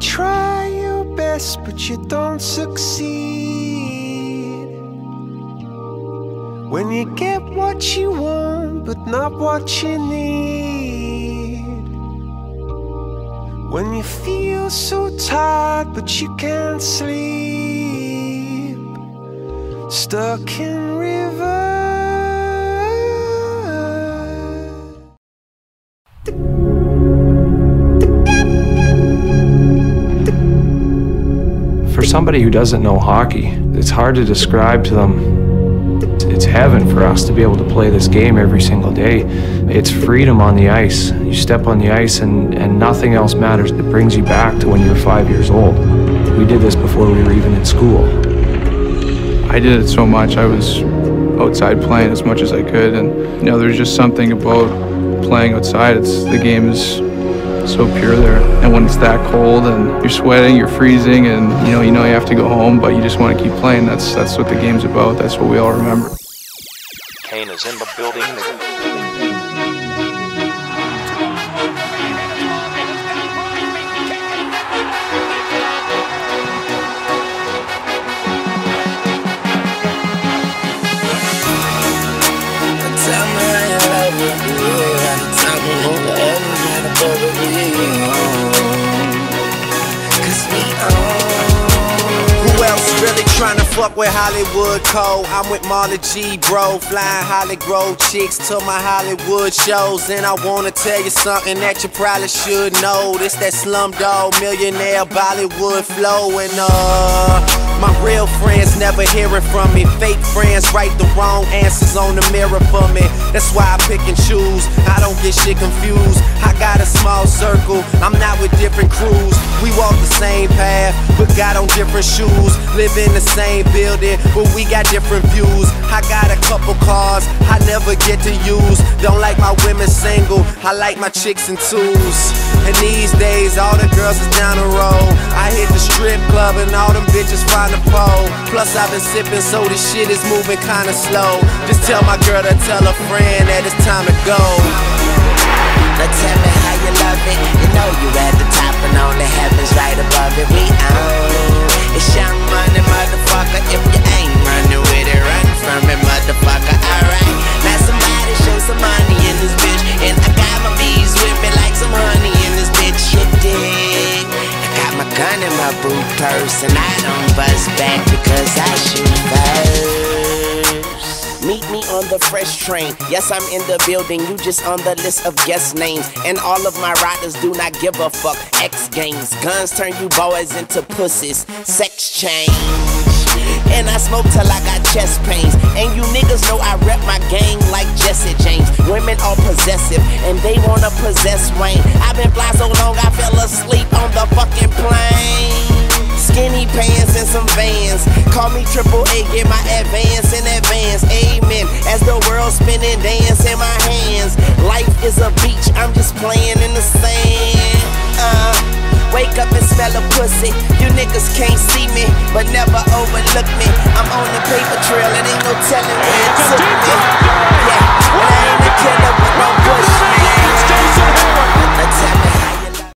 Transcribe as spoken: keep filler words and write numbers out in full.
try your best, but you don't succeed. When you get what you want, but not what you need. When you feel so tired, but you can't sleep. Stuck in reverse. For somebody who doesn't know hockey, it's hard to describe to them. It's heaven for us to be able to play this game every single day. It's freedom on the ice. You step on the ice and, and nothing else matters. It brings you back to when you were five years old. We did this before we were even in school. I did it so much. I was outside playing as much as I could, and you know, there's just something about playing outside. It's the game is so pure there, and when it's that cold and you're sweating, you're freezing, and you know you know you have to go home, but you just want to keep playing. That's that's what the game's about. That's what we all remember. Kane is in the building. Trying to fuck with Hollywood Cole. I'm with Marla G, bro. Flying Hollywood chicks to my Hollywood shows. And I wanna tell you something that you probably should know. This that Slumdog Millionaire Bollywood flow. And uh my real friends never hearing from me. Fake friends write the wrong answers on the mirror for me. That's why I pick and choose. I don't get shit confused. I got a small circle. I'm not with different crews. We walk the same path, but got on different shoes. Live in the same building, but we got different views. I got a couple cars I never get to use. Don't like my women single, I like my chicks in twos. And these days all the girls is down the road. I hit the strip club and all them bitches find a pole. Plus I've been sipping, so this shit is moving kinda slow. Just tell my girl to tell a friend that it's time to go. Now tell me how you love it. You know you at the top and only heaven's right above it. We own it's Young Money, motherfucker. If you ain't running with it, run from it, motherfucker. Alright, now somebody show some money in this bitch, and I got my bees with me like some honey in this bitch. You dig? I got my gun in my boot purse, and I don't bust back because I shoot first. Meet me on the fresh train. Yes, I'm in the building, you just on the list of guest names. And all of my riders do not give a fuck. X Games, guns turn you boys into pussies. Sex change. And I smoke till I got chest pains. And you niggas know I rep my gang like Jesse James. Women are possessive, and they wanna possess Wayne. I've been fly so long I fell asleep on the fucking plane. Skinny pants and some Vans. Call me Triple A, get my advance in advance. Amen. As the world spinning, dance in my hands. Life is a beach, I'm just playing in the sand. Uh, wake up and smell a pussy. You niggas can't see me, but never overlook me. I'm on the paper trail, it ain't no telling where it took me. Yeah, but I ain't a killer with no push, man.